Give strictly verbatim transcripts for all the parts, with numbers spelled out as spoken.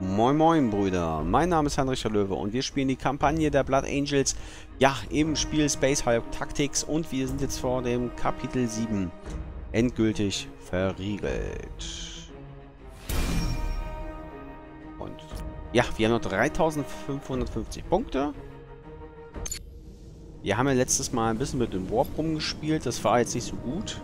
Moin Moin Brüder, mein Name ist Heinrich der Löwe und wir spielen die Kampagne der Blood Angels, ja, im Spiel Space Hulk Tactics, und wir sind jetzt vor dem Kapitel sieben endgültig verriegelt. Und ja, wir haben noch dreitausendfünfhundertfünfzig Punkte. Wir haben ja letztes Mal ein bisschen mit dem Warp rumgespielt, das war jetzt nicht so gut.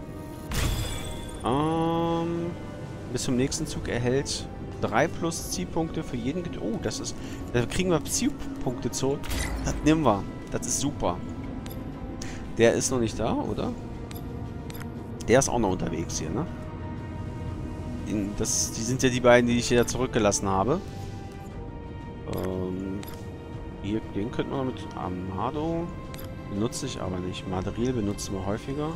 Ähm, bis zum nächsten Zug erhält drei plus Zielpunkte für jeden. Oh, das ist. Da kriegen wir Zielpunkte zurück. Das nehmen wir. Das ist super. Der ist noch nicht da, oder? Der ist auch noch unterwegs hier, ne? Das, die sind ja die beiden, die ich hier zurückgelassen habe. Ähm, hier, den könnten wir noch mit Armado. Benutze ich aber nicht. Madril benutzen wir häufiger.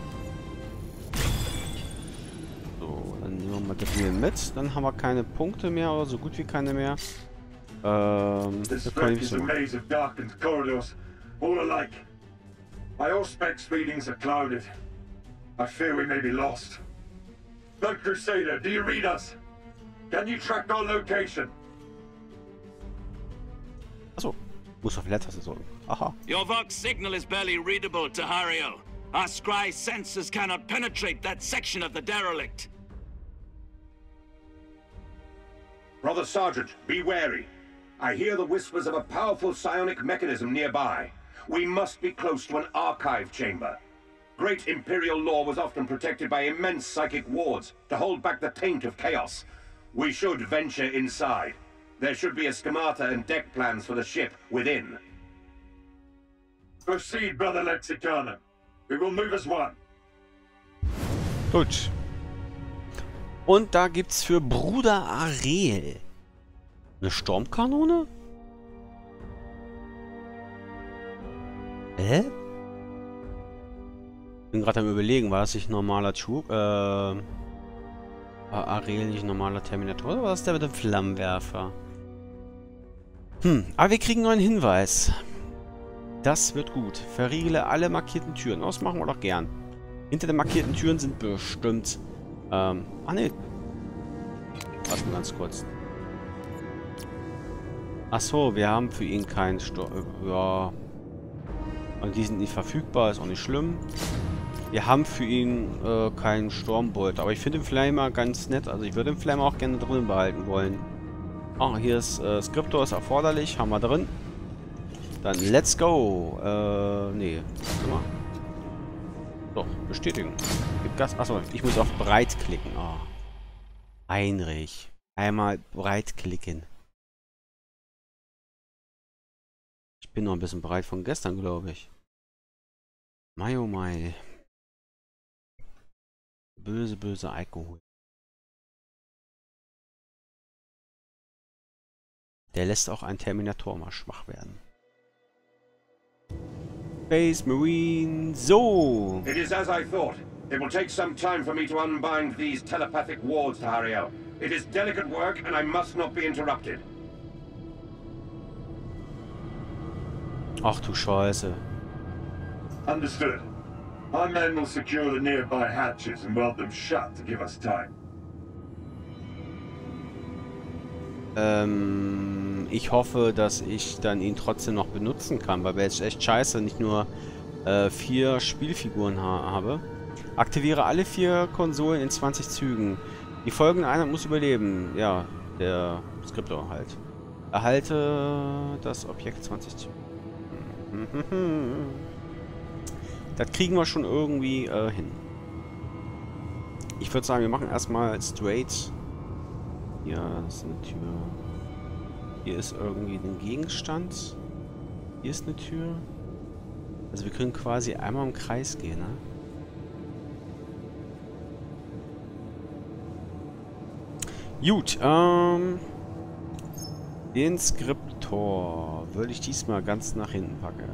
Dann nehmen wir Madril mit. Dann haben wir keine Punkte mehr oder so gut wie keine mehr. Ähm, das können wir so machen. My Auspex readings are clouded. I fear we may be lost. Blood Crusader, do you read us? Can you track our location? Achso, muss auf die Leertaste drücken. Aha. Your Vox signal is barely readable, Tahario. Our scry sensors cannot penetrate that section of the derelict. Brother Sergeant, be wary. I hear the whispers of a powerful psionic mechanism nearby. We must be close to an archive chamber. Great Imperial law was often protected by immense psychic wards to hold back the taint of chaos. We should venture inside. There should be a schemata and deck plans for the ship within. Proceed, Brother Lexicana. We will move as one. Gut. Und da gibt's für Bruder Areel eine Sturmkanone? Hä? Bin gerade am Überlegen, war das nicht ein normaler Tube? Äh, war Areel nicht ein normaler Terminator oder war das der mit dem Flammenwerfer? Hm, aber wir kriegen noch einen Hinweis. Das wird gut. Verriegele alle markierten Türen. Das machen wir doch gern. Hinter den markierten Türen sind bestimmt Ähm, ah ne. Warte mal ganz kurz. Achso, wir haben für ihn keinen Sturm. Ja. Und die sind nicht verfügbar, ist auch nicht schlimm. Wir haben für ihn äh, keinen Sturmbolt. Aber ich finde den Flamer ganz nett. Also ich würde den Flamer auch gerne drin behalten wollen. Ah, hier ist äh, Skriptor ist erforderlich. Haben wir drin. Dann let's go. Äh, nee. Warte mal. Doch, bestätigen. Gib Gas. Achso, ich muss auf breit klicken. Oh. Heinrich. Einmal breit klicken. Ich bin noch ein bisschen breit von gestern, glaube ich. Mai oh mai. Böse, böse Alkohol. Der lässt auch einen Terminator mal schwach werden. Space Marine, so! It is as I thought. It will take some time for me to unbind these telepathic wards, Tahario. It is delicate work and I must not be interrupted. Ach du Scheiße. Understood. Our men will secure the nearby hatches and weld them shut to give us time. Ähm, ich hoffe, dass ich dann ihn trotzdem noch benutzen kann, weil wäre jetzt echt scheiße, nicht nur äh, vier Spielfiguren ha habe. Aktiviere alle vier Konsolen in zwanzig Zügen. Die folgende Einheit muss überleben. Ja, der Skriptor halt. Erhalte das Objekt zwanzig Züge. Das kriegen wir schon irgendwie äh, hin. Ich würde sagen, wir machen erstmal straight. Ja, das ist eine Tür. Hier ist irgendwie ein Gegenstand. Hier ist eine Tür. Also wir können quasi einmal im Kreis gehen, ne? Gut, ähm... den Skriptor würde ich diesmal ganz nach hinten packen.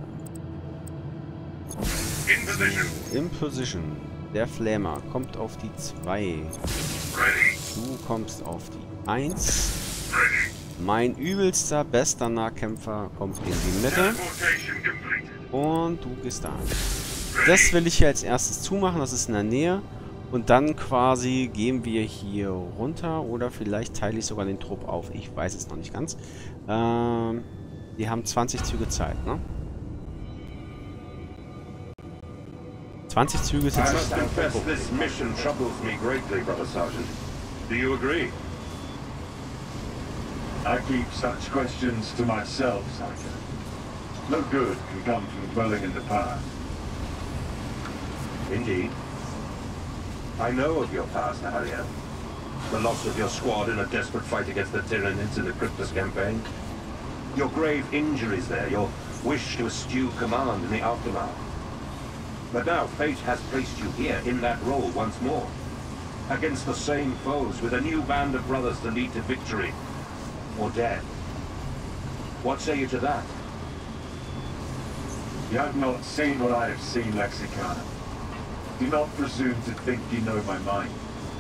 In position. In Position. Der Flamer kommt auf die zwei. Du kommst auf die eins. Mein übelster, bester Nahkämpfer kommt in die Mitte. Und du gehst da. Das will ich hier als erstes zumachen. Das ist in der Nähe. Und dann quasi gehen wir hier runter oder vielleicht teile ich sogar den Trupp auf. Ich weiß es noch nicht ganz. Ähm, die haben zwanzig Züge Zeit, ne? zwanzig Züge sind I nicht must lang. confess this mission troubles me greatly, Brother Sergeant. Do you agree? I keep such questions to myself, Sergeant. No good can come from dwelling in the past. Indeed. I know of your past, Harrier. The loss of your squad in a desperate fight against the Tyranids in the Cryptus campaign. Your grave injuries there, your wish to eschew command in the aftermath. But now fate has placed you here in that role once more. Against the same foes, with a new band of brothers to lead to victory. Or death. What say you to that? You have not seen what I have seen, Lexicana. Do not presume to think you know my mind.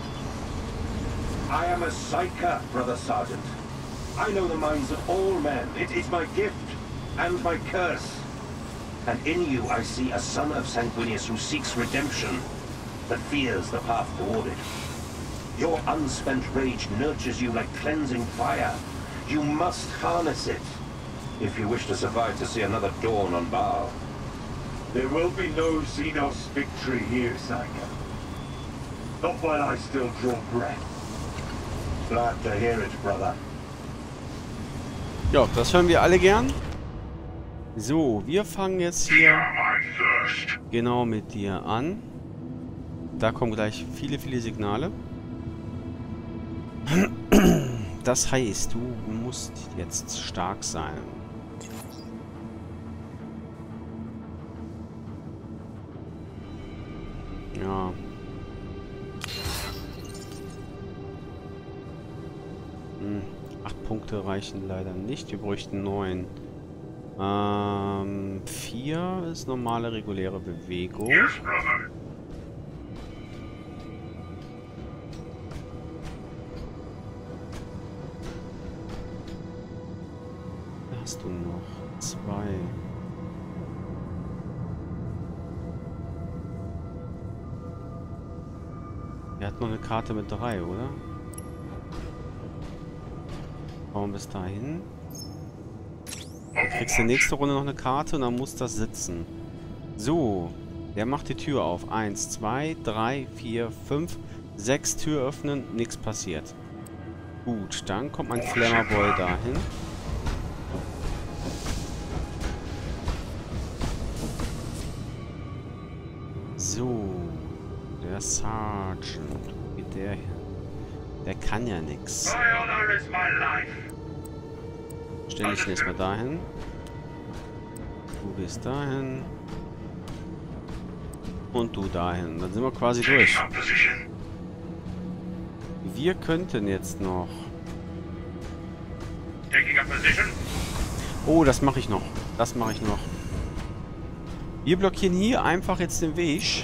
I am a Psyker, Brother Sergeant. I know the minds of all men. It is my gift and my curse. And in you I see a son of Sanguinius who seeks redemption, but fears the path toward it. Your unspent rage nurtures you like cleansing fire. You must harness it, if you wish to survive to see another dawn on Baal. There will be no Xenos victory here, Psyker. Not while I still draw breath. Glad to hear it, brother. Ja, das hören wir alle gern. So, wir fangen jetzt hier genau mit dir an. Da kommen gleich viele, viele Signale. Das heißt, du musst jetzt stark sein. Ja. Hm. Acht Punkte reichen leider nicht. Wir bräuchten neun. Ähm, vier ist normale, reguläre Bewegung. Yes, brother. Da hast du noch zwei. Er hat noch eine Karte mit drei, oder? Kommen wir bis dahin. Dann kriegst du nächste Runde noch eine Karte und dann muss das sitzen. So, der macht die Tür auf. Eins, zwei, drei, vier, fünf, sechs Tür öffnen, nichts passiert. Gut, dann kommt mein Flammerboy dahin. So, der Sergeant, wo geht der hin? Der kann ja nichts. Stelle ich ihn erstmal dahin. Du gehst dahin. Und du dahin. Dann sind wir quasi durch. Wir könnten jetzt noch... Oh, das mache ich noch. Das mache ich noch. Wir blockieren hier einfach jetzt den Weg.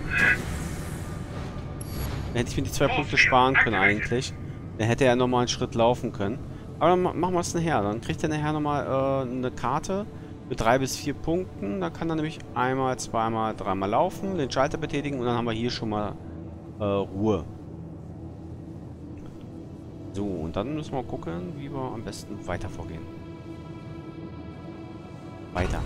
Dann hätte ich mir die zwei Punkte sparen können eigentlich. Dann hätte er nochmal einen Schritt laufen können. Aber dann machen wir es nachher. Dann kriegt er nachher nochmal äh, eine Karte mit drei bis vier Punkten. Da kann er nämlich einmal, zweimal, dreimal laufen, den Schalter betätigen und dann haben wir hier schon mal äh, Ruhe. So, und dann müssen wir gucken, wie wir am besten weiter vorgehen. Weiter.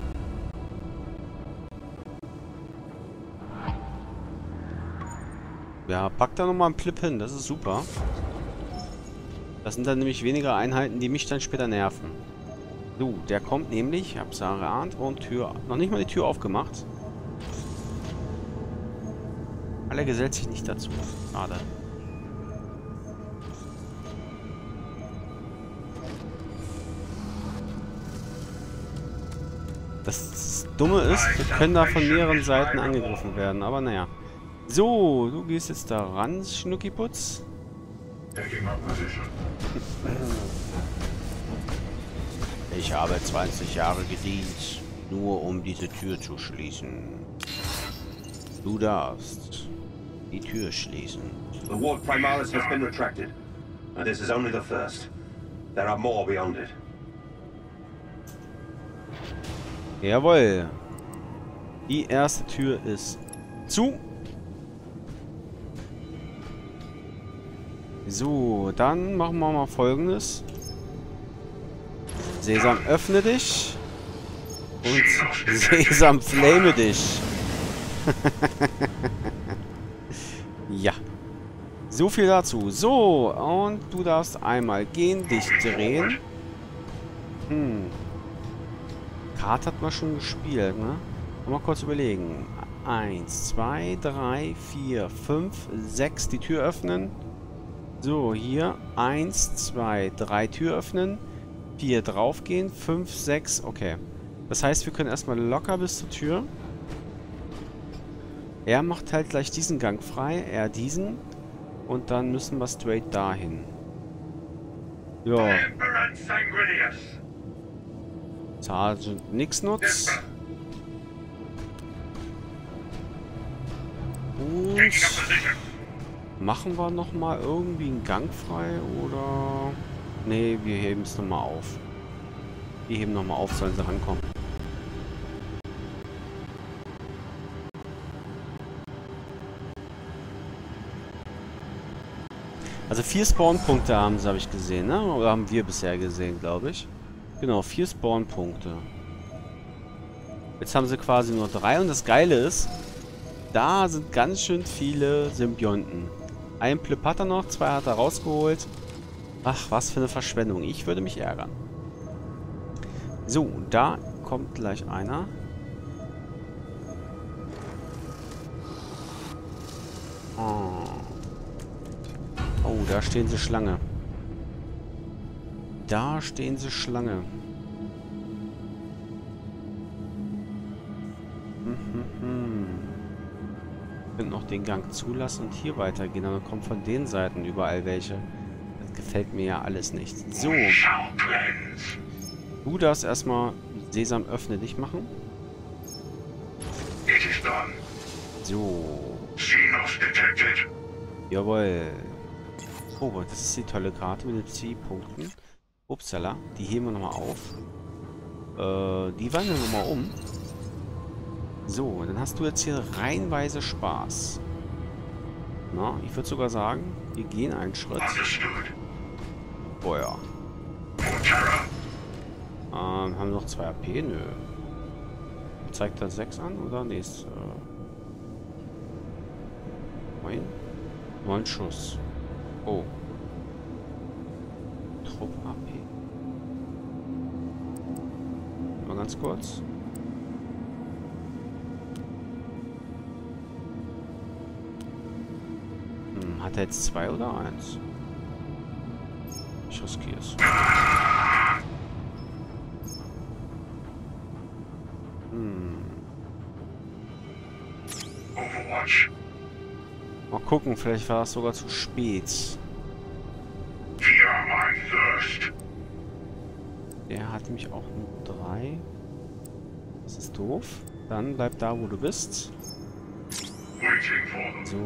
Ja, pack da nochmal einen Plip hin, das ist super. Das sind dann nämlich weniger Einheiten, die mich dann später nerven. So, der kommt nämlich, ich hab's ja geahnt, und Tür, noch nicht mal die Tür aufgemacht. Aber er gesellt sich nicht dazu. Schade. Das Dumme ist, wir können da von mehreren Seiten angegriffen werden, aber naja. So, du gehst jetzt da ran, Schnuckiputz. Ich habe zwanzig Jahre gedient, nur um diese Tür zu schließen. Du darfst die Tür schließen. The Ward Primaris has been retracted, and this is only the first. There are more beyond it. Jawohl. Die erste Tür ist zu. So, dann machen wir mal Folgendes. Sesam, öffne dich. Und Sesam, flame dich. Ja. So viel dazu. So, und du darfst einmal gehen, dich drehen. Hm. Karte hat man schon gespielt, ne? Mal kurz überlegen. Eins, zwei, drei, vier, fünf, sechs. Die Tür öffnen. So, hier. Eins, zwei, drei. Tür öffnen. Vier draufgehen. Fünf, sechs. Okay. Das heißt, wir können erstmal locker bis zur Tür. Er macht halt gleich diesen Gang frei. Er diesen. Und dann müssen wir straight dahin. Ja. Sergeant nix nutzt. Und machen wir nochmal irgendwie einen Gang frei oder... Nee, wir heben es nochmal auf. Wir heben nochmal auf, sollen sie rankommen. Also vier Spawn-Punkte haben sie, habe ich gesehen, ne? Oder haben wir bisher gesehen, glaube ich. Genau, vier Spawn-Punkte. Jetzt haben sie quasi nur drei und das Geile ist, da sind ganz schön viele Symbionten. Ein Plip hat er noch, zwei hat er rausgeholt. Ach, was für eine Verschwendung. Ich würde mich ärgern. So, da kommt gleich einer. Oh. Oh, da stehen sie Schlange. Da stehen sie Schlange. Hm, hm, hm. Ich könnte noch den Gang zulassen und hier weitergehen, aber dann kommen von den Seiten überall welche. Das gefällt mir ja alles nicht. So. Du darfst erstmal Sesam, öffne dich machen. So. Jawohl. Oh, das ist die tolle Karte mit den Zielpunkten. Upsala, die heben wir nochmal auf. Äh, die wandeln wir nochmal um. So, dann hast du jetzt hier reihenweise Spaß. Na, ich würde sogar sagen, wir gehen einen Schritt. Boah, ja. Ähm, haben wir noch zwei A P? Nö. Zeigt das sechs an, oder? Nee, ist, äh... neun? neun Schuss. Oh. Trupp A P. Mal ganz kurz. Hm, hat er jetzt zwei oder eins? Ich riskiere es. Hm. Overwatch. Mal gucken, vielleicht war es sogar zu spät. Der hat nämlich auch nur drei. Das ist doof. Dann bleib da, wo du bist. So.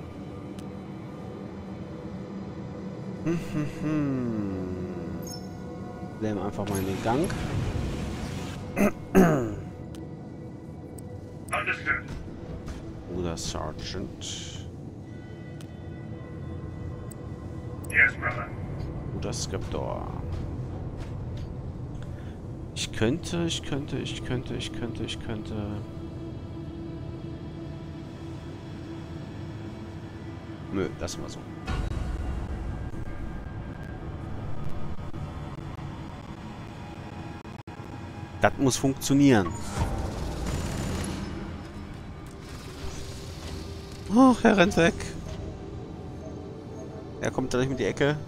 Hm, hm, hm. Bleiben einfach mal in den Gang. Oder Sergeant. Oder Skeptor. Ich könnte, ich könnte, ich könnte, ich könnte, ich könnte. Nö, lassen wir so. Das muss funktionieren. Ach, er rennt weg. Er kommt gleich mit die Ecke.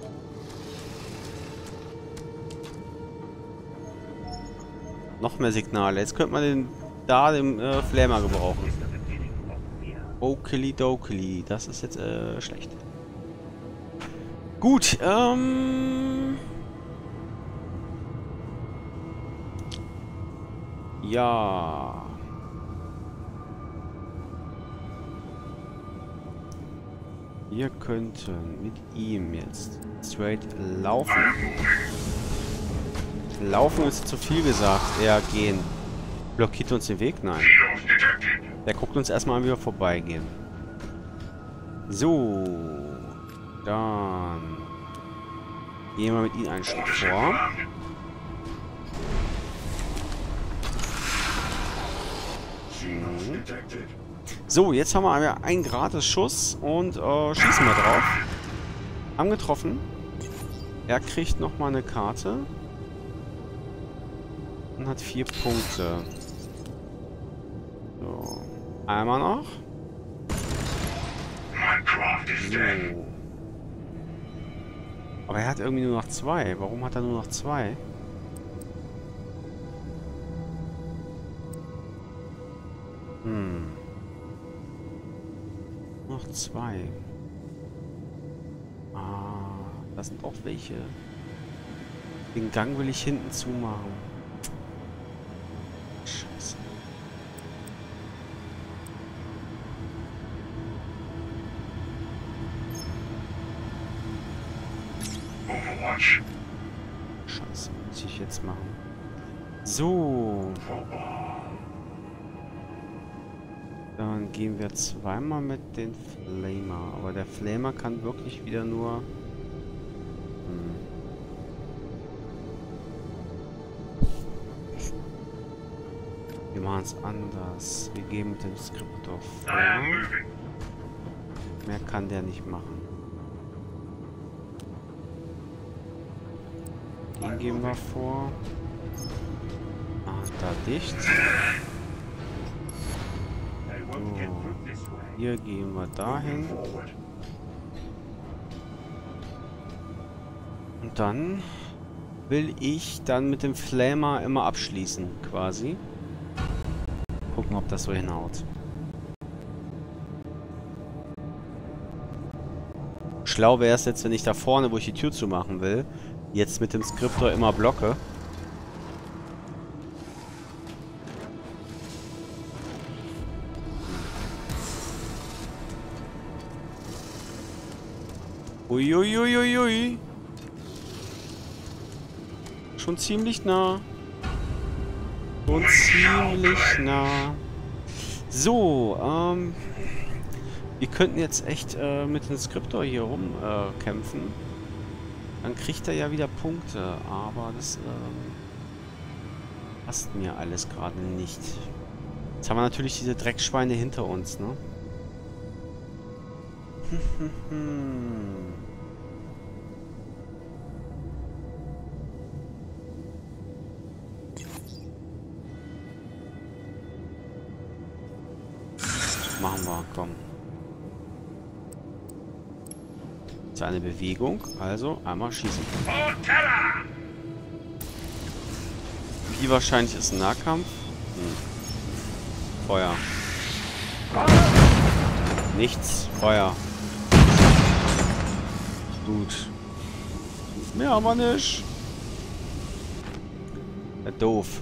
Noch mehr Signale. Jetzt könnte man den da den äh, Flamer gebrauchen. Okili dokili. Das ist jetzt äh, schlecht. Gut, ähm... ja... Wir könnten mit ihm jetzt straight laufen. Laufen ist zu viel gesagt. Eher gehen. Blockiert uns den Weg? Nein. Der guckt uns erstmal an, wie wir vorbeigehen. So. Dann gehen wir mit ihnen einen Schritt vor. Mhm. So, jetzt haben wir einen gratis Schuss und äh, schießen wir drauf. Haben getroffen. Er kriegt nochmal eine Karte. Und hat vier Punkte. So. Einmal noch. So. Aber er hat irgendwie nur noch zwei. Warum hat er nur noch zwei? Hm. Noch zwei. Ah, das sind auch welche. Den Gang will ich hinten zumachen. Scheiße. Overwatch. Scheiße, muss ich jetzt machen. So. Dann gehen wir zweimal mit den Flamer. Aber der Flamer kann wirklich wieder nur... Hm. Wir machen es anders. Wir geben mit dem Skriptor vor. Mehr kann der nicht machen. Den geben wir vor. Ah, da dicht. So. Hier gehen wir dahin. Und dann will ich dann mit dem Flamer immer abschließen, quasi. Gucken, ob das so hinhaut. Schlau wäre es jetzt, wenn ich da vorne, wo ich die Tür zumachen will, jetzt mit dem Skriptor immer blocke. Uiuiuiui. Schon ziemlich nah. Schon ziemlich nah. So, ähm... wir könnten jetzt echt äh, mit dem Skriptor hier rum äh, kämpfen. Dann kriegt er ja wieder Punkte. Aber das ähm, passt mir alles gerade nicht. Jetzt haben wir natürlich diese Dreckschweine hinter uns, ne? Machen wir, komm. Das ist eine Bewegung, also einmal schießen. Wie wahrscheinlich ist ein Nahkampf? Hm. Feuer. Nichts, Feuer. Gut. Mehr aber nicht. Ja, doof.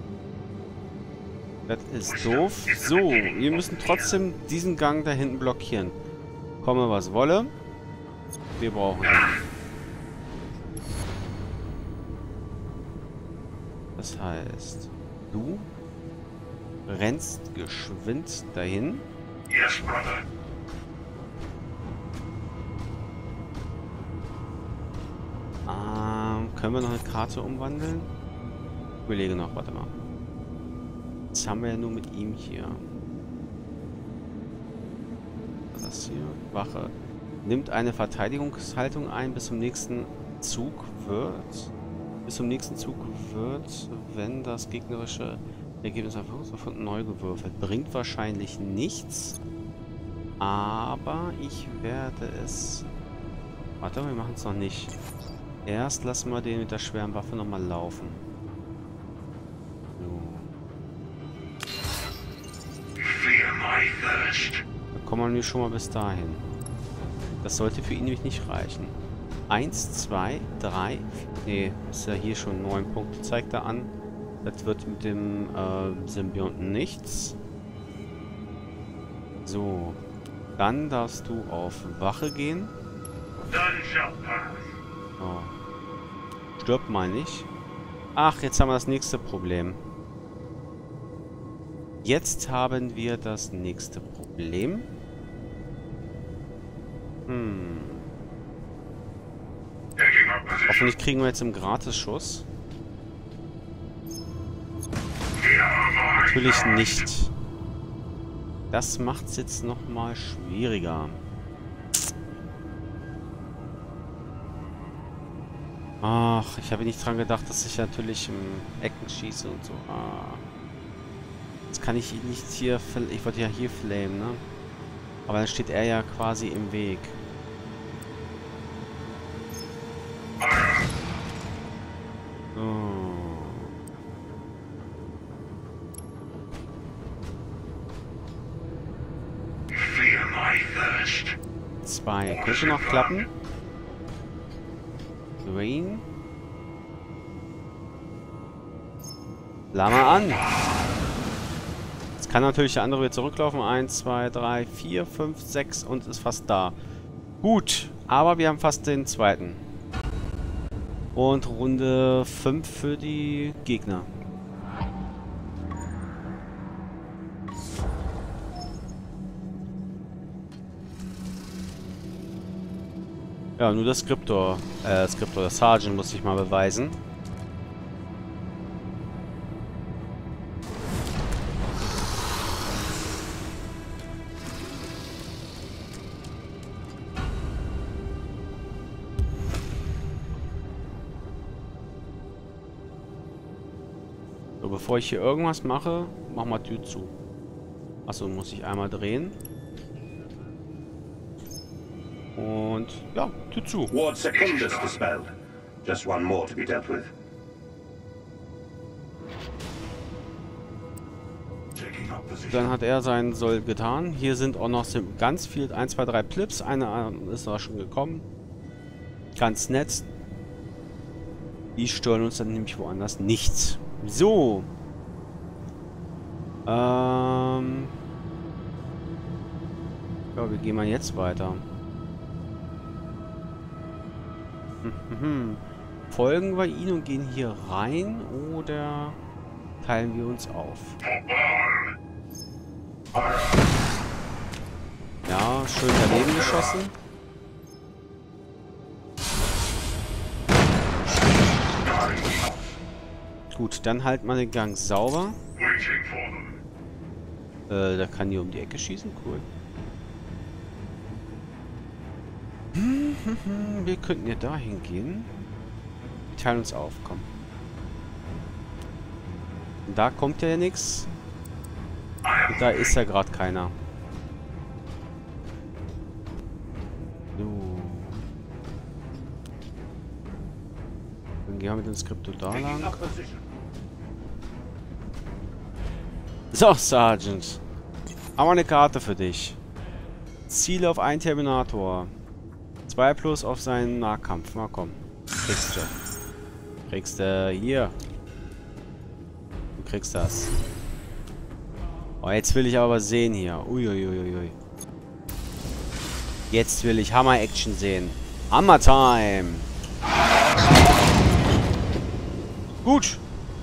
Das ist doof. So, wir müssen trotzdem diesen Gang da hinten blockieren. Komme, was wolle. Wir brauchen ihn. Das heißt, du rennst geschwind dahin. Yes, brother. Ähm, können wir noch eine Karte umwandeln? Ich überlege noch, warte mal. Jetzt haben wir ja nur mit ihm hier. Das hier. Wache. Nimmt eine Verteidigungshaltung ein bis zum nächsten Zug wird. Bis zum nächsten Zug wird, wenn das gegnerische Ergebnis sofort neu gewürfelt. Bringt wahrscheinlich nichts. Aber ich werde es... Warte, wir machen es noch nicht. Erst lassen wir den mit der schweren Waffe nochmal laufen. So. Da kommen wir nämlich schon mal bis dahin. Das sollte für ihn nämlich nicht reichen. Eins, zwei, drei. Nee, ist ja hier schon neun Punkte, zeigt er an. Das wird mit dem äh, Symbionten nichts. So. Dann darfst du auf Wache gehen. Oh. Stirbt mal nicht. Ach, jetzt haben wir das nächste Problem. Jetzt haben wir das nächste Problem. Hm. Hoffentlich kriegen wir jetzt im Gratisschuss. Natürlich nicht. Das macht es jetzt nochmal schwieriger. Ach, ich habe nicht dran gedacht, dass ich natürlich im Ecken schieße und so. Ah. Jetzt kann ich ihn nicht hier... Ich wollte ja hier flamen, ne? Aber dann steht er ja quasi im Weg. So. Zwei. Könnte noch klappen. Rain. Lama an. Jetzt kann natürlich der andere wieder zurücklaufen. eins, zwei, drei, vier, fünf, sechs und ist fast da. Gut. Aber wir haben fast den zweiten. Und Runde fünf für die Gegner. Ja, nur der Skriptor, äh, Skriptor, der Sergeant muss ich mal beweisen. So, bevor ich hier irgendwas mache, mach mal Tür zu. Achso, muss ich einmal drehen. Und ja, Tür zu. Ward Secundus dispelled. Just one more to be dealt with. Dann hat er seinen Soll getan. Hier sind auch noch ganz viel, eins, zwei, drei Plips. Einer ist da schon gekommen. Ganz nett. Die stören uns dann nämlich woanders nichts. So. Ähm. Ja, wie gehen wir jetzt weiter? Folgen wir ihn und gehen hier rein oder teilen wir uns auf? Ja, schön daneben geschossen. Gut, dann halt mal den Gang sauber. Äh, da kann die um die Ecke schießen, cool. Wir könnten ja dahin gehen. Wir teilen uns auf, komm. Und da kommt ja nichts. Und da ist ja gerade keiner. So. Dann gehen wir mit dem Skripto da lang. So, Sergeant. Aber eine Karte für dich. Ziele auf einen Terminator. zwei plus auf seinen Nahkampf. Na komm. Kriegst du. Kriegst du hier. Du kriegst das. Oh, jetzt will ich aber sehen hier. Uiuiuiui. Jetzt will ich Hammer-Action sehen. Hammer-Time. Gut.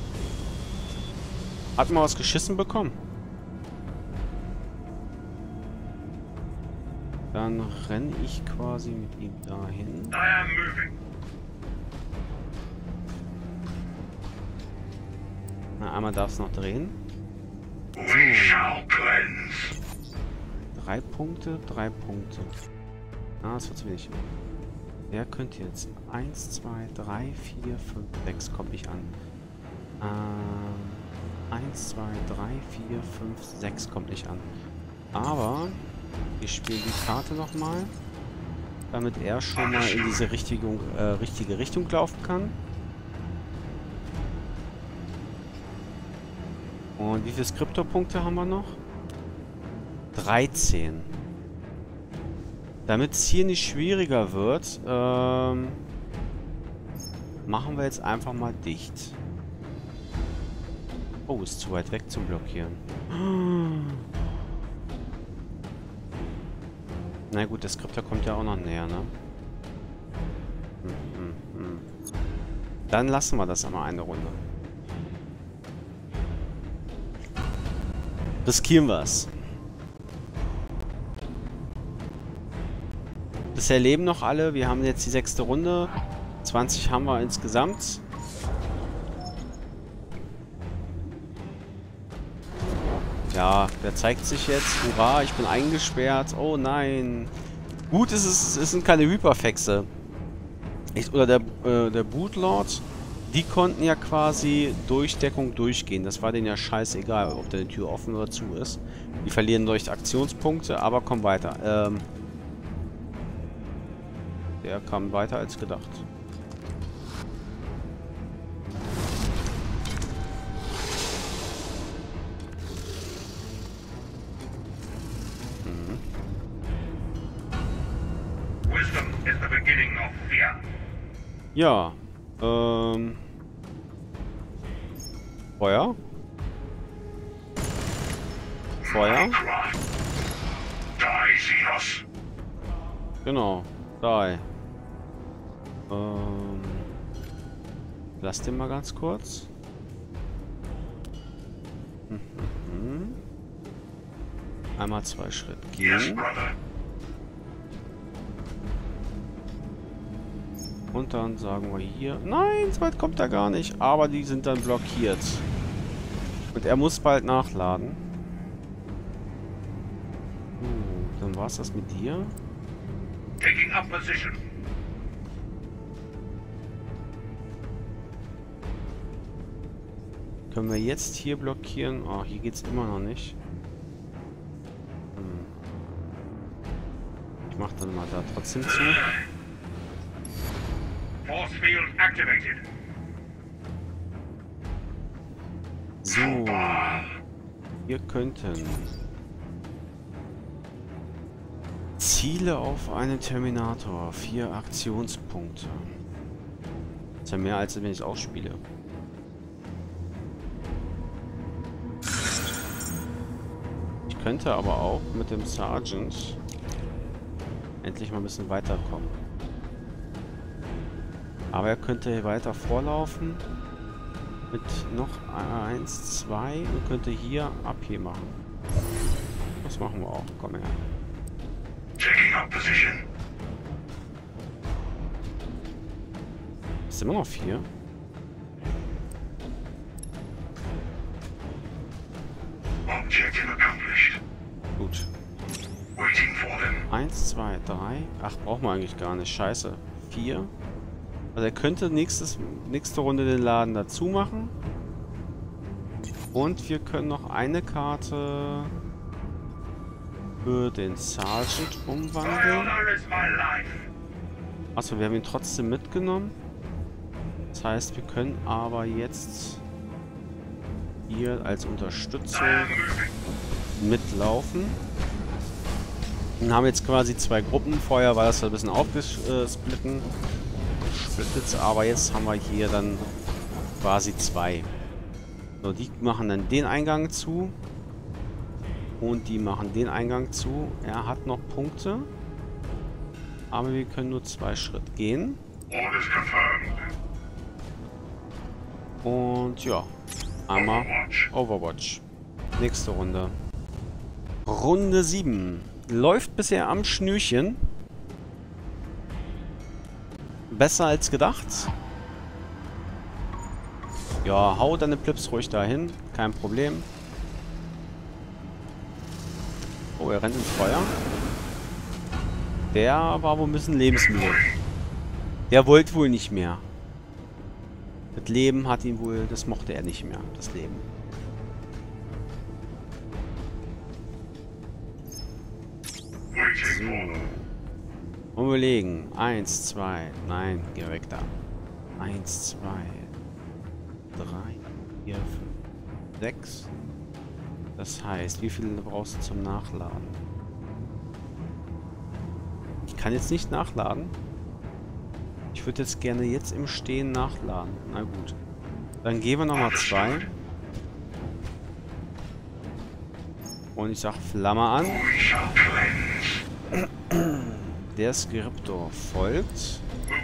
Hat man was geschissen bekommen. Dann renne ich quasi mit ihm dahin. Na, einmal darf es noch drehen. So. Drei Punkte, drei Punkte. Ah, das wird zu wenig. Wer könnte jetzt? Eins, zwei, drei, vier, fünf, sechs komme ich an. Ähm, eins, zwei, drei, vier, fünf, sechs kommt nicht an. Aber ich spiele die Karte nochmal, damit er schon mal in diese richtige, äh, richtige Richtung laufen kann. Und wie viele Skriptorpunkte haben wir noch? dreizehn. Damit es hier nicht schwieriger wird, ähm, machen wir jetzt einfach mal dicht. Oh, ist zu weit weg zum Blockieren. Na gut, der Skriptor kommt ja auch noch näher, ne? Hm, hm, hm. Dann lassen wir das einmal eine Runde. Riskieren wir es. Bisher leben noch alle. Wir haben jetzt die sechste Runde. zwanzig haben wir insgesamt. Ja, der zeigt sich jetzt. Hurra, ich bin eingesperrt. Oh nein. Gut, es, ist, es sind keine Hyperfexe. Ich, oder der, äh, der Bootlord, die konnten ja quasi durch Deckung durchgehen. Das war denen ja scheißegal, ob da die Tür offen oder zu ist. Die verlieren durch Aktionspunkte, aber kommen weiter. Ähm, der kam weiter als gedacht. Wisdom is the beginning of fear. Ja, ähm... Feuer? Feuer? Die, Xenos. Genau, die. Ähm... Lass den mal ganz kurz. Mhm. Einmal zwei Schritt gehen. Und dann sagen wir hier... Nein, so weit kommt er gar nicht. Aber die sind dann blockiert. Und er muss bald nachladen. Uh, dann war es das mit dir. Taking up position. Können wir jetzt hier blockieren? Oh, hier geht's immer noch nicht. Hm. Ich mach dann mal da trotzdem zu. Force field activated. So. Wir könnten Ziele auf einen Terminator. Vier Aktionspunkte. Das ist ja mehr, als wenn ich es ausspiele. Ich könnte aber auch mit dem Sergeant endlich mal ein bisschen weiterkommen. Aber er könnte hier weiter vorlaufen mit noch eins, zwei und könnte hier ab hier machen. Das machen wir auch. Komm her. Taking up position. Ist immer noch vier. Objective accomplished. Gut. Waiting for them. Eins, zwei, drei. Ach, brauchen wir eigentlich gar nicht. Scheiße. Vier. Also er könnte nächstes, nächste Runde den Laden dazu machen. Und wir können noch eine Karte für den Sergeant umwandeln. Achso, wir haben ihn trotzdem mitgenommen. Das heißt, wir können aber jetzt hier als Unterstützung mitlaufen. Und haben jetzt quasi zwei Gruppen. Vorher war das ein bisschen aufgesplitten. Aber jetzt haben wir hier dann quasi zwei. So, die machen dann den Eingang zu. Und die machen den Eingang zu. Er hat noch Punkte. Aber wir können nur zwei Schritt gehen. Und ja. Einmal Overwatch. Nächste Runde. Runde sieben. Läuft bisher am Schnürchen. Besser als gedacht. Ja, hau deine Plips ruhig dahin. Kein Problem. Oh, er rennt ins Feuer. Der war wohl ein bisschen lebensmüde. Der wollte wohl nicht mehr. Das Leben hat ihn wohl... Das mochte er nicht mehr, das Leben. So. Und überlegen. Eins, zwei. Nein, geh weg da. Eins, zwei. Drei, vier, fünf, sechs. Das heißt, wie viele brauchst du zum Nachladen? Ich kann jetzt nicht nachladen. Ich würde jetzt gerne jetzt im Stehen nachladen. Na gut. Dann gehen wir nochmal zwei. Und ich sag Flamme an. Der Skriptor folgt.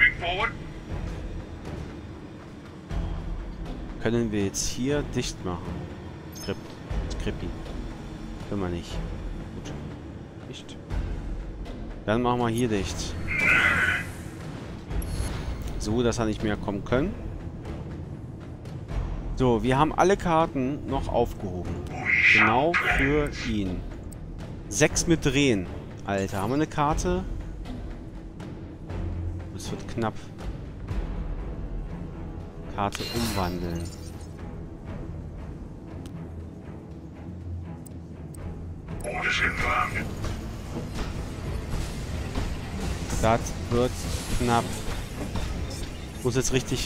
Können wir jetzt hier dicht machen? Skript. Skrippi. Können wir nicht. Gut. Dicht. Dann machen wir hier dicht. So, dass er nicht mehr kommen können. So, wir haben alle Karten noch aufgehoben. Genau für ihn. Sechs mit Drehen. Alter, haben wir eine Karte? Das wird knapp. Karte umwandeln. Das wird knapp. Muss jetzt richtig...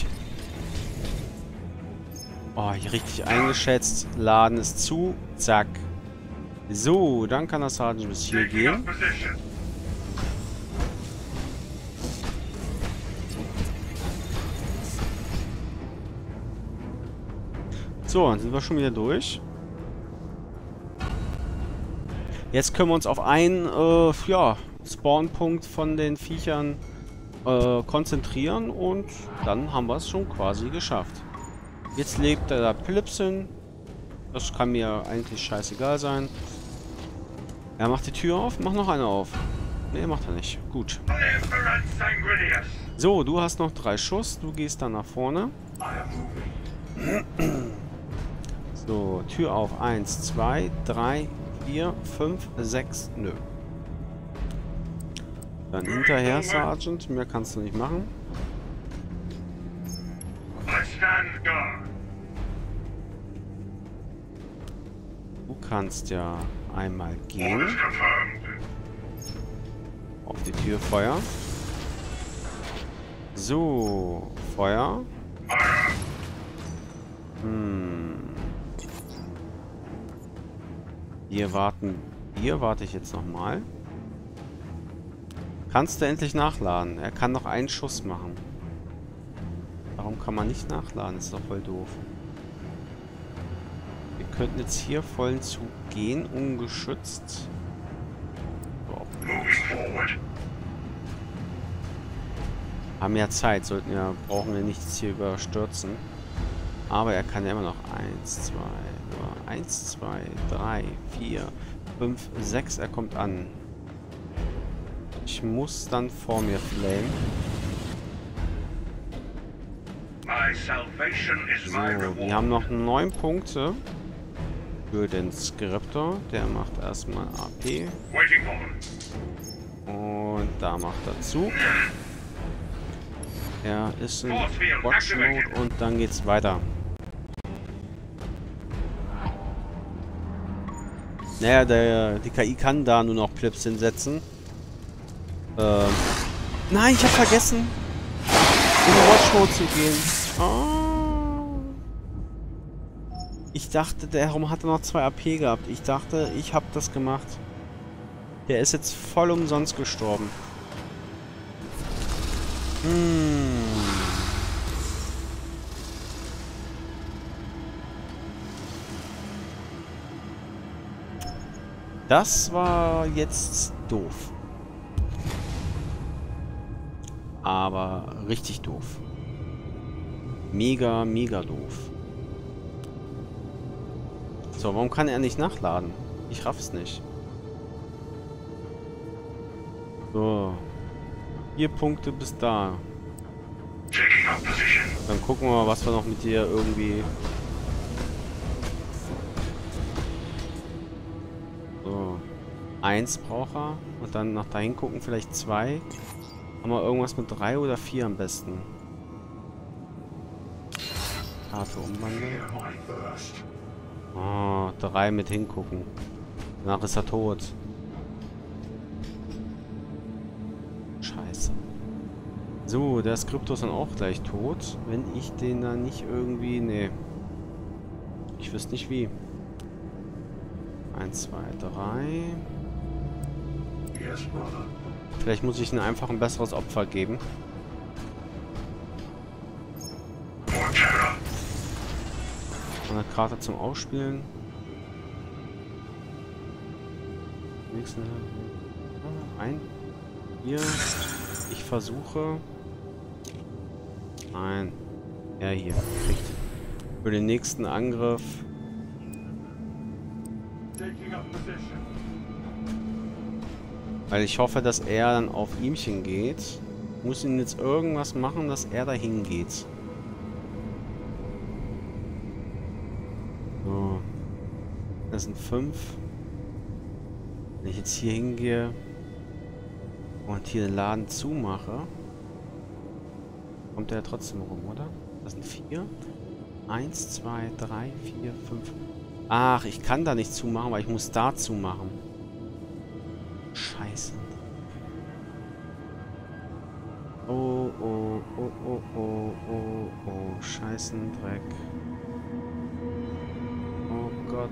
Oh, hier richtig eingeschätzt. Laden ist zu. Zack. So, dann kann der Sergeant bis hier gehen. So, dann sind wir schon wieder durch. Jetzt können wir uns auf einen äh, ja, Spawnpunkt von den Viechern äh, konzentrieren und dann haben wir es schon quasi geschafft. Jetzt lebt der Pilipsin. Das kann mir eigentlich scheißegal sein. Er macht die Tür auf. Mach noch eine auf. Ne, macht er nicht. Gut. So, du hast noch drei Schuss. Du gehst dann nach vorne. So, Tür auf. Eins, zwei, drei, vier, fünf, sechs. Nö. Dann hinterher, Sergeant. Mehr kannst du nicht machen. Du kannst ja einmal gehen. Auf die Tür Feuer. So, Feuer. Hm. Hier warten. Hier warte ich jetzt nochmal. Kannst du endlich nachladen? Er kann noch einen Schuss machen. Warum kann man nicht nachladen? Das ist doch voll doof. Wir könnten jetzt hier vollen Zug gehen, ungeschützt. So. Haben ja Zeit, sollten ja, brauchen wir nichts hier überstürzen. Aber er kann ja immer noch eins, zwei, eins, zwei, drei, vier, fünf, sechs. Er kommt an. Ich muss dann vor mir flamen. So, wir haben noch neun Punkte für den Skriptor. Der macht erstmal A P. Und da macht er zu. Er ist in Watch Mode und dann geht's weiter. Naja, der, die K I kann da nur noch Clips hinsetzen. Ähm. Nein, ich hab vergessen, in den Watch Mode zu gehen. Oh. Ich dachte, der Raum hatte noch zwei A P gehabt. Ich dachte, ich hab das gemacht. Der ist jetzt voll umsonst gestorben. Hm. Das war jetzt doof. Aber richtig doof. Mega, mega doof. So, warum kann er nicht nachladen? Ich raff's nicht. So. Vier Punkte bis da. Dann gucken wir mal, was wir noch mit dir irgendwie... So. Eins braucht er. Und dann nach dahin gucken, vielleicht zwei. Haben wir irgendwas mit drei oder vier am besten? Karte umwandeln. Oh, drei mit hingucken. Danach ist er tot. Scheiße. So, der Skriptor ist dann auch gleich tot. Wenn ich den dann nicht irgendwie... Nee. Ich wüsste nicht wie. Eins, zwei, drei. Vielleicht muss ich ihnen einfach ein besseres Opfer geben. Eine Karte zum Ausspielen. Nächste. Ein. Hier. Ich versuche. Nein. Er hier. Kriegt. Für den nächsten Angriff. Weil ich hoffe, dass er dann auf ihmchen geht. muss ihn jetzt irgendwas machen, dass er dahin geht. So. Das sind fünf. Wenn ich jetzt hier hingehe und hier den Laden zumache, kommt er trotzdem rum, oder? Das sind vier. Eins, zwei, drei, vier, fünf. Ach, ich kann da nicht zumachen, weil ich muss da zumachen. Scheiße. Oh, oh, oh, oh, oh, oh, oh. Scheißendreck. Oh Gott.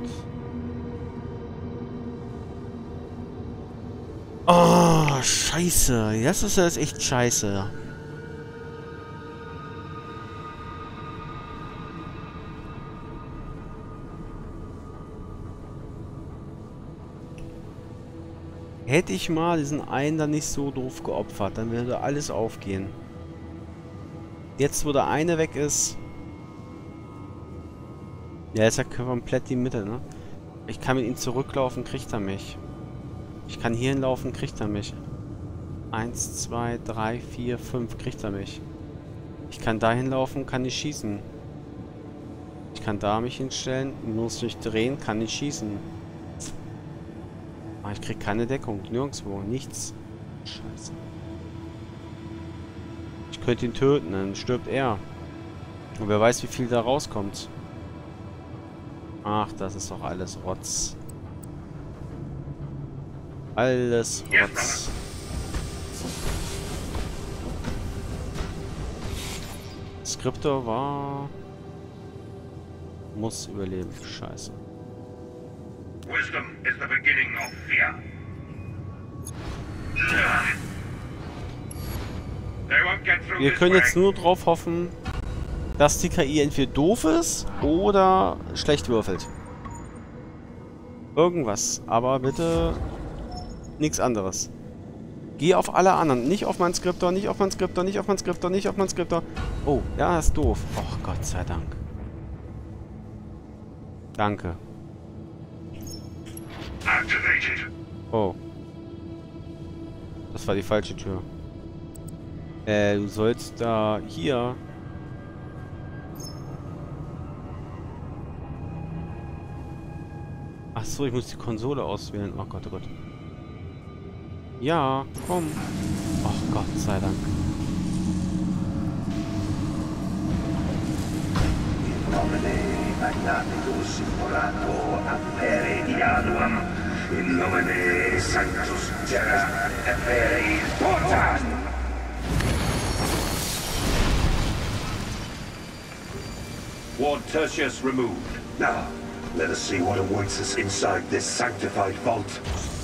Oh, scheiße. Das ist jetzt echt scheiße. Hätte ich mal diesen einen dann nicht so doof geopfert, dann würde alles aufgehen. Jetzt, wo der eine weg ist... Ja, ist ja komplett die Mitte, ne? Ich kann mit ihm zurücklaufen, kriegt er mich. Ich kann hier hinlaufen, kriegt er mich. Eins, zwei, drei, vier, fünf, kriegt er mich. Ich kann da hinlaufen, kann ich schießen. Ich kann da mich hinstellen, muss mich drehen, kann ich schießen. Aber ich krieg keine Deckung, nirgendwo, nichts. Scheiße. Ich könnte ihn töten, dann stirbt er. Und wer weiß, wie viel da rauskommt. Ach, das ist doch alles Rotz. Alles Rotz. Skriptor war... muss überleben. Scheiße. Wisdom is the beginning of fear. Wir können jetzt nur drauf hoffen, dass die K I entweder doof ist oder schlecht würfelt. Irgendwas. Aber bitte nichts anderes. Geh auf alle anderen. Nicht auf meinen Skriptor, nicht auf meinen Skriptor, nicht auf meinen Skriptor, nicht auf meinen Skriptor. Oh, ja, ist doof. Och, Gott sei Dank. Danke. Oh. Das war die falsche Tür. Äh, du sollst da hier... Ach so, ich muss die Konsole auswählen. Oh Gott, oh Gott. Ja, komm. Ach Gott sei Dank. In nomine Sanctus Terra Apperi Portas! Ward Tertius removed. Now, let us see what awaits us inside this sanctified vault.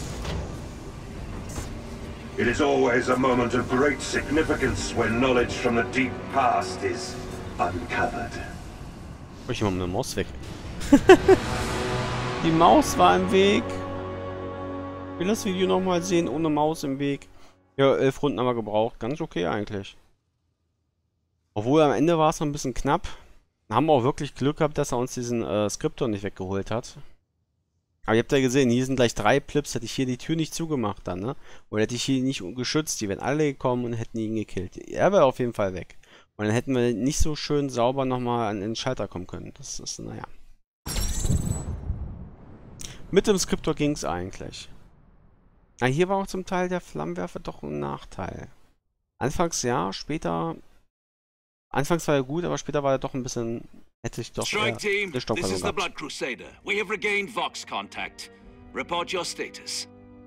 It is always a moment of great significance when knowledge from the deep past is uncovered. Ich mach mal eine Maus weg. Die Maus war im Weg. Ich will das Video nochmal sehen, ohne Maus im Weg. Ja, elf Runden haben wir gebraucht. Ganz okay eigentlich. Obwohl am Ende war es noch ein bisschen knapp. Haben wir auch wirklich Glück gehabt, dass er uns diesen äh, Skriptor nicht weggeholt hat. Aber ihr habt ja gesehen, hier sind gleich drei Plips. Hätte ich hier die Tür nicht zugemacht dann, ne? Oder hätte ich hier nicht geschützt. Die wären alle gekommen und hätten ihn gekillt. Er wäre auf jeden Fall weg. Und dann hätten wir nicht so schön sauber nochmal an den Schalter kommen können. Das ist, naja. Mit dem Skriptor ging es eigentlich. Na, hier war auch zum Teil der Flammenwerfer doch ein Nachteil. Anfangs ja, später... Anfangs war er gut, aber später war er doch ein bisschen... Hätte ich doch... Strike Team, this is the Blood Crusader. We have regained Vox contact. Report your status.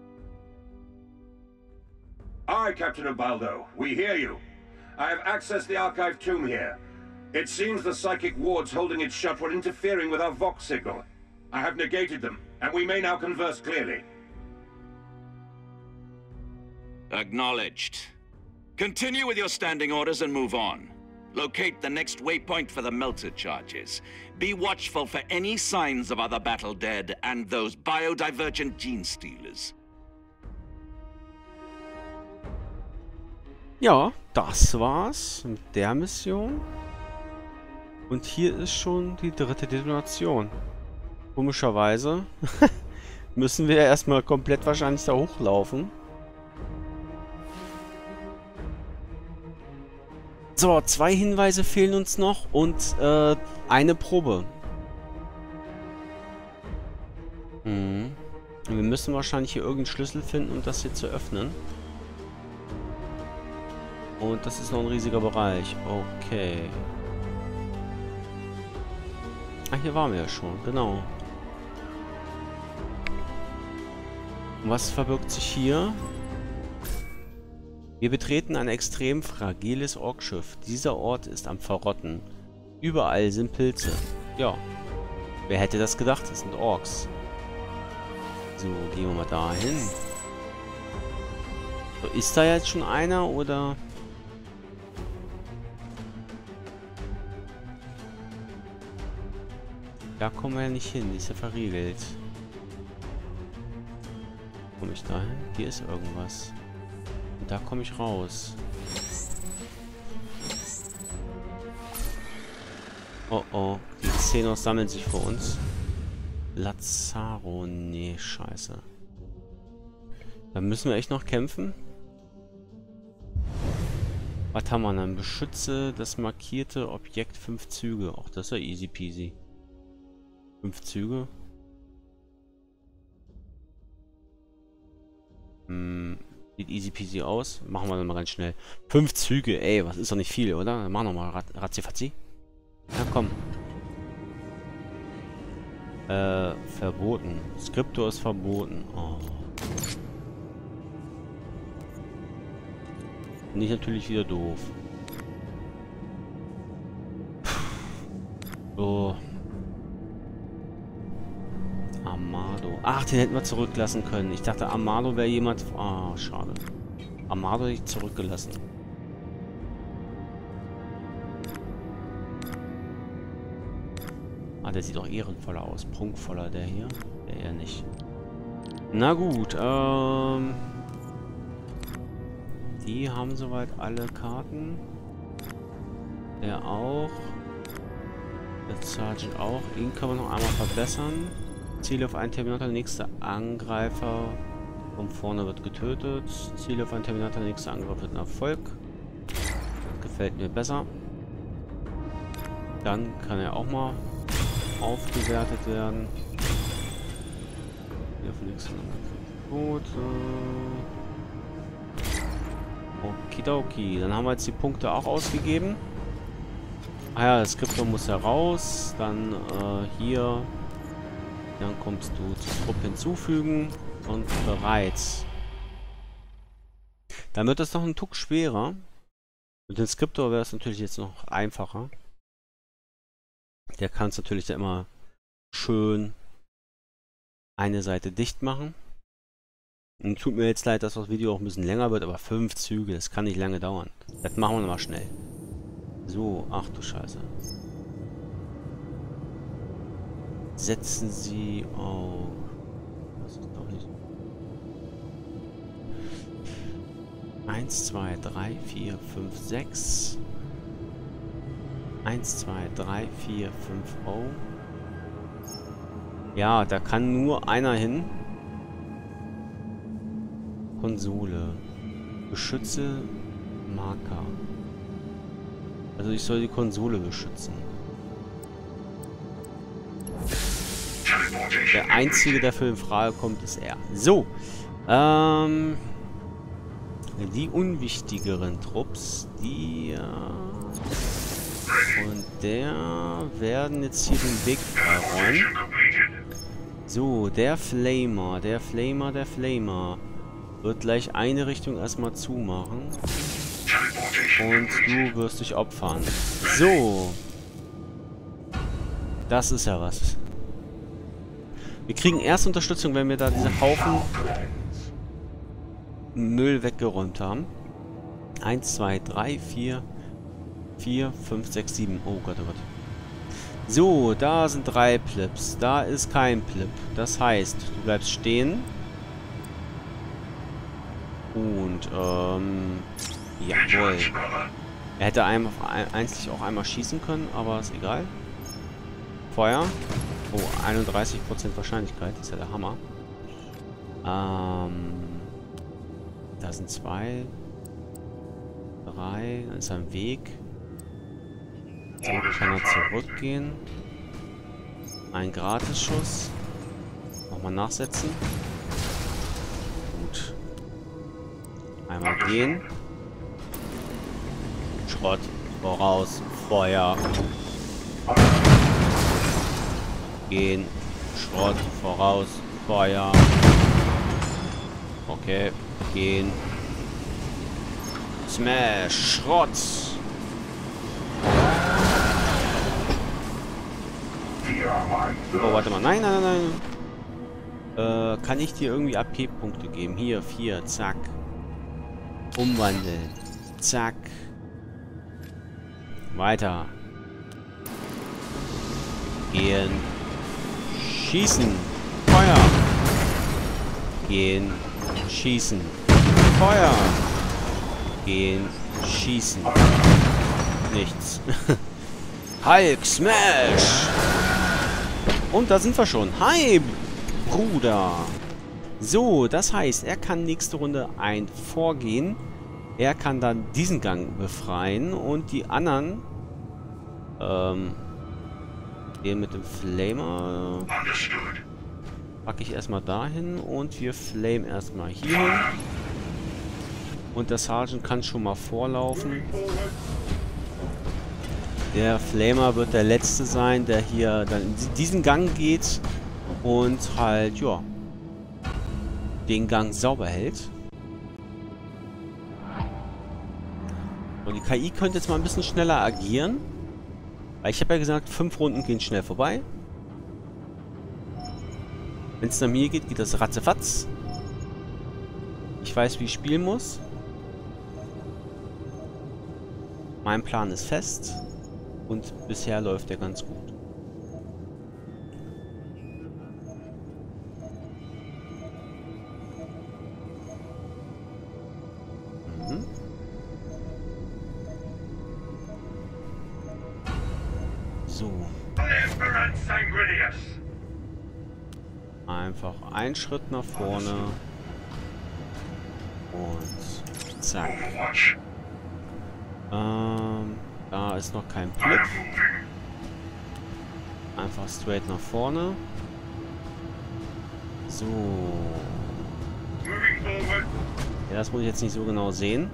Aye, Captain Ubaldo. We hear you. I have accessed the archive tomb here. It seems the psychic wards holding it shut were interfering with our Vox signal. I have negated them, and we may now converse clearly. Acknowledged. Continue with your standing orders and move on. Locate the next waypoint for the melter charges. Be watchful for any signs of other battle dead and those biodivergent gene stealers. Ja, das war's mit der Mission. Und hier ist schon die dritte Detonation. Komischerweise müssen wir erstmal komplett wahrscheinlich da hochlaufen. So, zwei Hinweise fehlen uns noch und äh, eine Probe. Mhm. Wir müssen wahrscheinlich hier irgendeinen Schlüssel finden, um das hier zu öffnen. Und das ist noch ein riesiger Bereich. Okay. Ah, hier waren wir ja schon, genau. Und was verbirgt sich hier? Wir betreten ein extrem fragiles Orkschiff. Dieser Ort ist am Verrotten. Überall sind Pilze. Ja. Wer hätte das gedacht? Das sind Orks. So, gehen wir mal dahin. So, ist da jetzt schon einer oder? Da kommen wir ja nicht hin. Die ist ja verriegelt. Komme ich da hin? Hier ist irgendwas. Und da komme ich raus. Oh oh. Die Xenos sammeln sich vor uns. Lazaro. Nee, scheiße. Da müssen wir echt noch kämpfen. Was haben wir dann? Beschütze das markierte Objekt fünf Züge. Ach, das ist ja easy peasy. Fünf Züge. Hm, sieht easy peasy aus. Machen wir dann mal ganz schnell. Fünf Züge, ey, was ist doch nicht viel, oder? Dann machen wir mal Rat Ratzifatzi. Ja, komm. Äh, verboten. Skriptor ist verboten. Oh. Finde ich natürlich wieder doof. So. Amado. Ach, den hätten wir zurücklassen können. Ich dachte, Amado wäre jemand... Ah, oh, schade. Amado hätte ich zurückgelassen. Ah, der sieht doch ehrenvoller aus. Prunkvoller, der hier. Der eher nicht. Na gut, ähm... die haben soweit alle Karten. Der auch. Der Sergeant auch. Ihn können wir noch einmal verbessern. Ziel auf einen Terminator, der nächste Angreifer von vorne wird getötet. Ziel auf einen Terminator, der nächste Angriff wird ein Erfolg. Das gefällt mir besser. Dann kann er auch mal aufgewertet werden. Hier von nächsten Gut. Okidoki. Dann haben wir jetzt die Punkte auch ausgegeben. Ah ja, das Skriptor muss heraus. Dann äh, hier. Dann kommst du zur Truppe hinzufügen und bereit. Dann wird es noch ein Tuck schwerer. Mit dem Skriptor wäre es natürlich jetzt noch einfacher. Der kann es natürlich da immer schön eine Seite dicht machen. Und tut mir jetzt leid, dass das Video auch ein bisschen länger wird, aber fünf Züge, das kann nicht lange dauern. Das machen wir nochmal schnell. So, ach du Scheiße. Setzen Sie auf... Das ist doch nicht... eins, zwei, drei, vier, fünf, sechs. eins, zwei, drei, vier, fünf, oh. Ja, da kann nur einer hin. Konsole. Beschütze Marker. Also ich soll die Konsole beschützen. Der einzige, der für in Frage kommt, ist er. So. Ähm, die unwichtigeren Trupps, die äh, und der werden jetzt hier den Weg freiräumen. So, der Flamer, der Flamer, der Flamer wird gleich eine Richtung erstmal zumachen. Und du wirst dich opfern. So. Das ist ja was. Wir kriegen erst Unterstützung, wenn wir da diese Haufen Müll weggeräumt haben. eins, zwei, drei, vier, vier, fünf, sechs, sieben. Oh Gott, oh Gott. So, da sind drei Plips. Da ist kein Plip. Das heißt, du bleibst stehen. Und, ähm... jawohl. Er hätte einem einzig auch einmal schießen können, aber ist egal. Feuer. Oh, einunddreißig Prozent Wahrscheinlichkeit. Das ist ja der Hammer. Ähm... Da sind zwei. Drei. Dann ist er im Weg. So kann er zurückgehen. Ein Gratisschuss. Nochmal nachsetzen. Gut. Einmal gehen. Schrott. Voraus. Feuer. Gehen. Schrott. Voraus. Feuer. Okay. Gehen. Smash. Schrott. Oh, warte mal. Nein, nein, nein, nein. Äh, kann ich dir irgendwie A P-Punkte geben? Hier, vier. Zack. Umwandeln. Zack. Weiter. Gehen. Schießen. Feuer. Gehen. Schießen. Feuer. Gehen. Schießen. Nichts. Hulk Smash. Und da sind wir schon. Hi, Bruder. So, das heißt, er kann nächste Runde ein Vorgehen. Er kann dann diesen Gang befreien und die anderen ähm, den mit dem Flamer packe ich erstmal dahin und wir flame erstmal hier hin. Und der Sergeant kann schon mal vorlaufen. Der Flamer wird der Letzte sein, der hier dann in diesen Gang geht und halt, ja, den Gang sauber hält. Und die K I könnte jetzt mal ein bisschen schneller agieren. Weil ich habe ja gesagt, fünf Runden gehen schnell vorbei. Wenn es nach mir geht, geht das ratzefatz. Ich weiß, wie ich spielen muss. Mein Plan ist fest. Und bisher läuft er ganz gut. Mhm. So. Einfach einen Schritt nach vorne. Und zack. Ähm, da ist noch kein Blip. Einfach straight nach vorne. So. Ja, das muss ich jetzt nicht so genau sehen.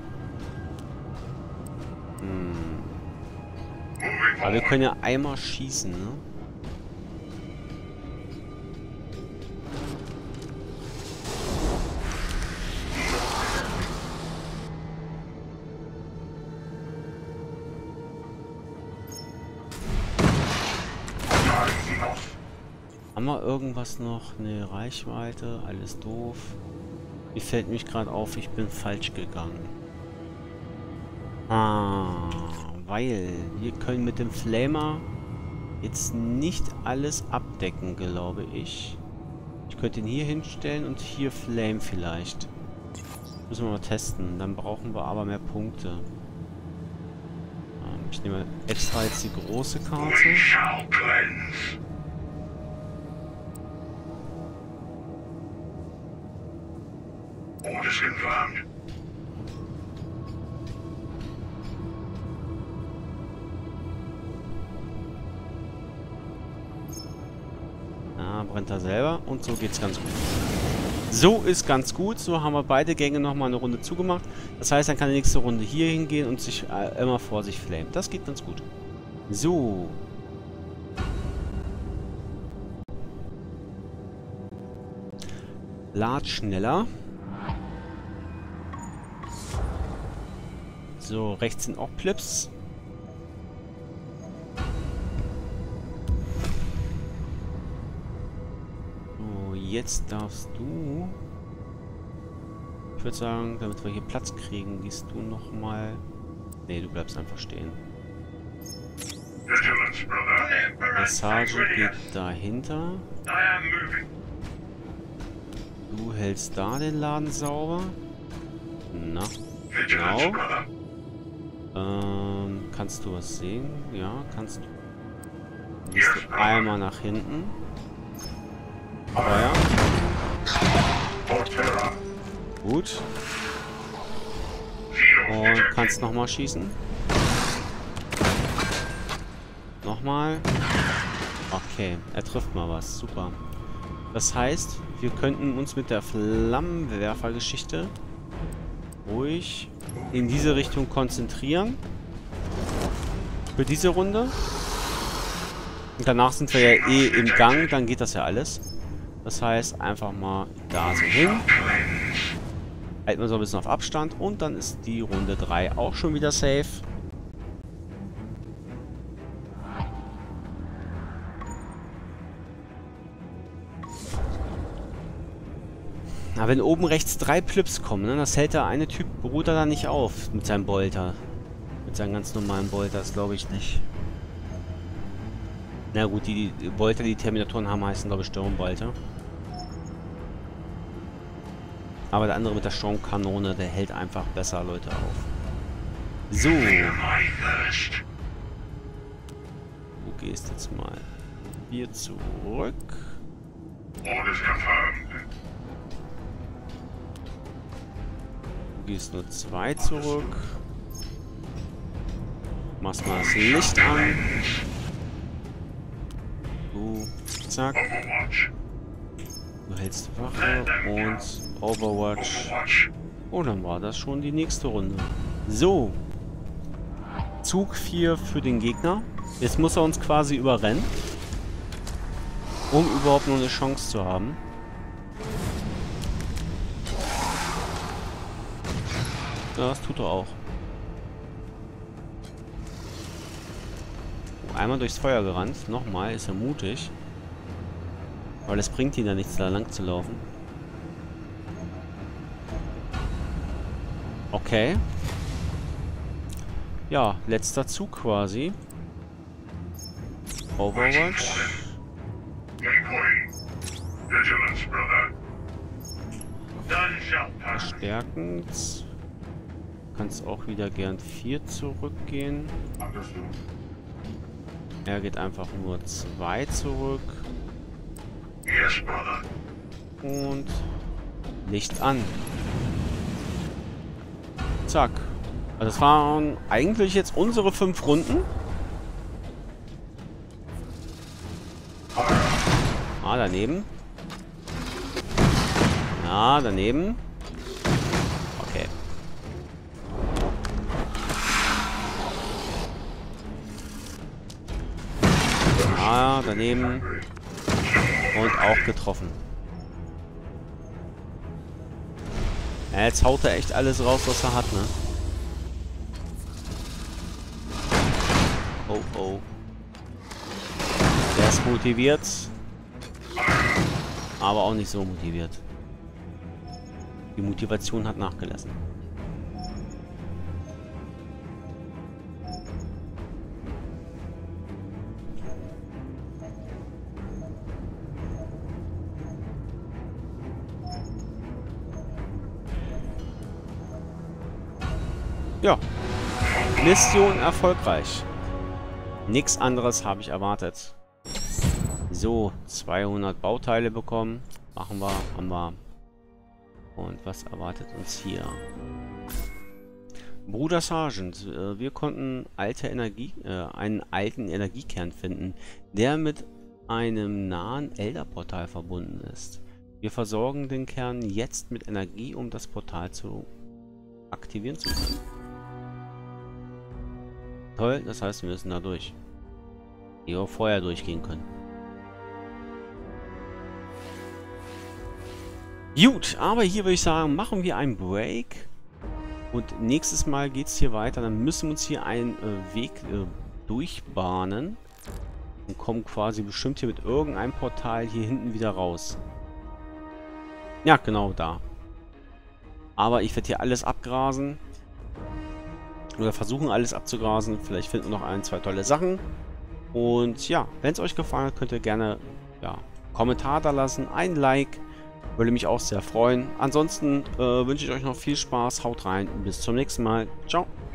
Hm. Aber wir können ja einmal schießen, ne? Haben wir irgendwas noch? Ne, Reichweite, alles doof. Mir fällt mich gerade auf, ich bin falsch gegangen. Ah, weil wir können mit dem Flamer jetzt nicht alles abdecken, glaube ich. Ich könnte ihn hier hinstellen und hier Flame vielleicht. Müssen wir mal testen. Dann brauchen wir aber mehr Punkte. Ähm, ich nehme extra jetzt die große Karte. Orders confirmed. Ja, brennt er selber. Und so geht's ganz gut. So ist ganz gut. So haben wir beide Gänge nochmal eine Runde zugemacht. Das heißt, dann kann die nächste Runde hier hingehen und sich äh, immer vor sich flamen. Das geht ganz gut. So. Lad schneller. So, rechts sind auch Plips. So, jetzt darfst du... Ich würde sagen, damit wir hier Platz kriegen, gehst du nochmal... Ne, du bleibst einfach stehen. Der Sergeant geht dahinter. Du hältst da den Laden sauber. Na, genau. Ähm, kannst du was sehen? Ja, kannst du. Dann gehst du einmal nach hinten. Feuer. Gut. Und kannst nochmal schießen. Nochmal. Okay, er trifft mal was. Super. Das heißt, wir könnten uns mit der Flammenwerfer-Geschichte ruhig in diese Richtung konzentrieren. Für diese Runde. Und danach sind wir ja eh im Gang, dann geht das ja alles. Das heißt, einfach mal da so hin. Halten wir so ein bisschen auf Abstand und dann ist die Runde drei auch schon wieder safe. Aber wenn oben rechts drei Plips kommen, ne, das hält der eine Typ Bruder da nicht auf mit seinem Bolter. Mit seinem ganz normalen Bolter, das glaube ich nicht. Na gut, die, die Bolter, die Terminatoren haben, heißen glaube ich Sturmbolter. Aber der andere mit der Sturmkanone, der hält einfach besser Leute auf. So. Du gehst jetzt mal hier zurück. Du gehst nur zwei zurück. Machst mal das Licht an. Du, zack. Du hältst Wache und Overwatch. Oh, dann war das schon die nächste Runde. So. Zug vier für den Gegner. Jetzt muss er uns quasi überrennen. Um überhaupt nur eine Chance zu haben. Ja, das tut er auch. Einmal durchs Feuer gerannt. Nochmal, ist er mutig. Weil es bringt ihn ja nichts, da lang zu laufen. Okay. Ja, letzter Zug quasi. Overwatch. Verstärkend. Kannst auch wieder gern vier zurückgehen. Er geht einfach nur zwei zurück. Und Licht an. Zack. Also das waren eigentlich jetzt unsere fünf Runden. Ah, daneben. Ja, daneben. Okay. Ah, daneben. Und auch getroffen. Ja, jetzt haut er echt alles raus, was er hat, ne? Oh, oh. Der ist motiviert. Aber auch nicht so motiviert. Die Motivation hat nachgelassen. Ja. Mission erfolgreich. Nichts anderes habe ich erwartet. So, zweihundert Bauteile bekommen. Machen wir, haben wir. Und was erwartet uns hier? Bruder Sergeant, äh, wir konnten alte Energie, äh, einen alten Energiekern finden, der mit einem nahen Elder-Portal verbunden ist. Wir versorgen den Kern jetzt mit Energie, um das Portal zu aktivieren zu können. Toll, das heißt, wir müssen da durch. Die wir vorher durchgehen können. Gut, aber hier würde ich sagen, machen wir einen Break. Und nächstes Mal geht es hier weiter. Dann müssen wir uns hier einen äh, Weg äh, durchbahnen. Und kommen quasi bestimmt hier mit irgendeinem Portal hier hinten wieder raus. Ja, genau da. Aber ich werde hier alles abgrasen. Oder versuchen alles abzugrasen. Vielleicht finden wir noch ein, zwei tolle Sachen. Und ja, wenn es euch gefallen hat, könnt ihr gerne ja, Kommentar da lassen. Ein Like. Würde mich auch sehr freuen. Ansonsten äh, wünsche ich euch noch viel Spaß. Haut rein und bis zum nächsten Mal. Ciao.